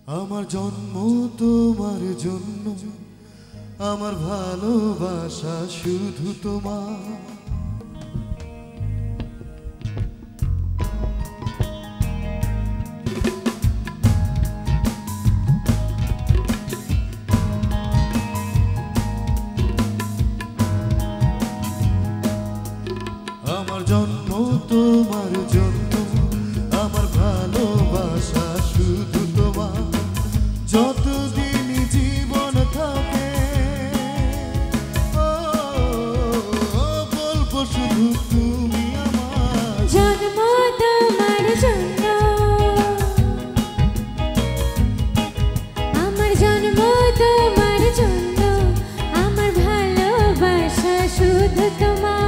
আমার জন্ম তোমার জন্য, আমার ভালোবাসা শুধু তোমার। আমার জন্ম তোমার জন্য, আমার ভালোবাসা শুধু তোমার। যতদিন জীবন থাকে বলবো শুধু তুমি আমার। জন্ম তোমার জন্য, আমার জন্ম তোমার জন্য, আমার ভালোবাসা শুধু তোমার।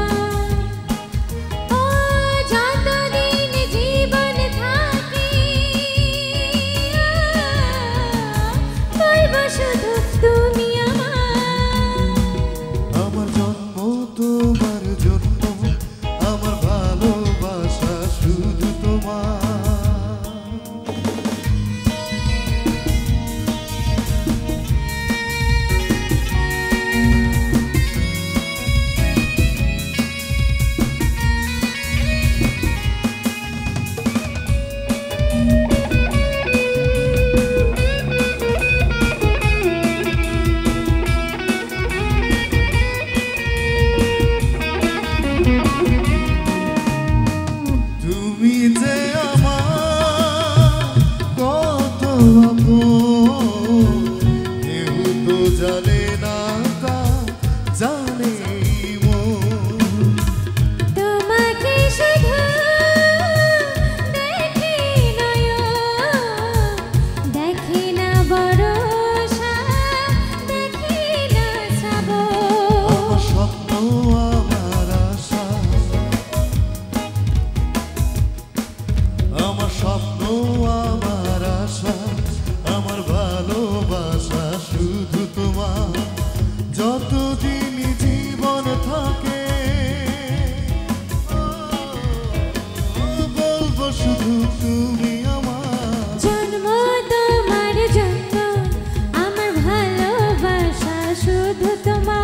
কেউ তো জানে না, জানে তোমাকে শুধু দেখি নয়ন, দেখি না ভরসা, দেখি না শ্রাবণ। আমার স্বপ্ন আমার আশা, আমার স্বপ্ন আমার আশা, আমার ভালোবাসা শুধু তোমার। যতদিন জীবন থাকে বলবো শুধু তুমি আমার। জন্ম তোমার জন্য, আমার ভালোবাসা শুধু তোমার।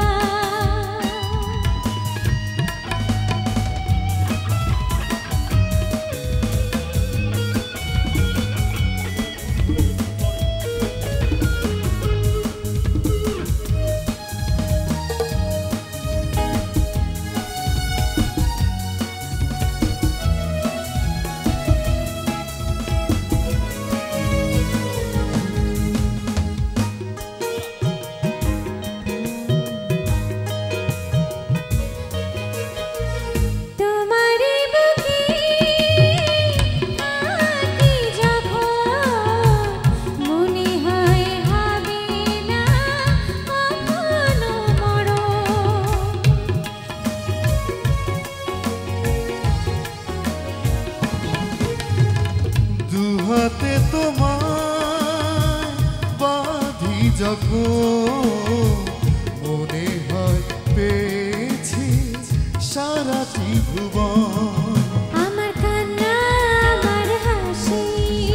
দুহাতে তোমায় বাঁধি যখন, মনে হয় পেয়েছি সারাটি ভুবন। আমার কান্না, আমার হাসি,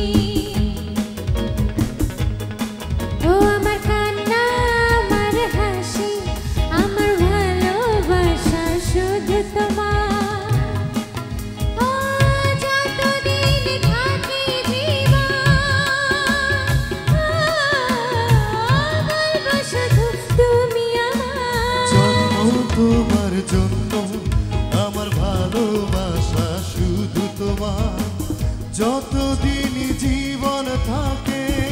ও আমার কান্না, আমার হাসি, আমার ভালোবাসা শুধু তোমার। তোমার জন্য, আমার ভালোবাসা শুধু তোমার। যতদিন জীবন থাকে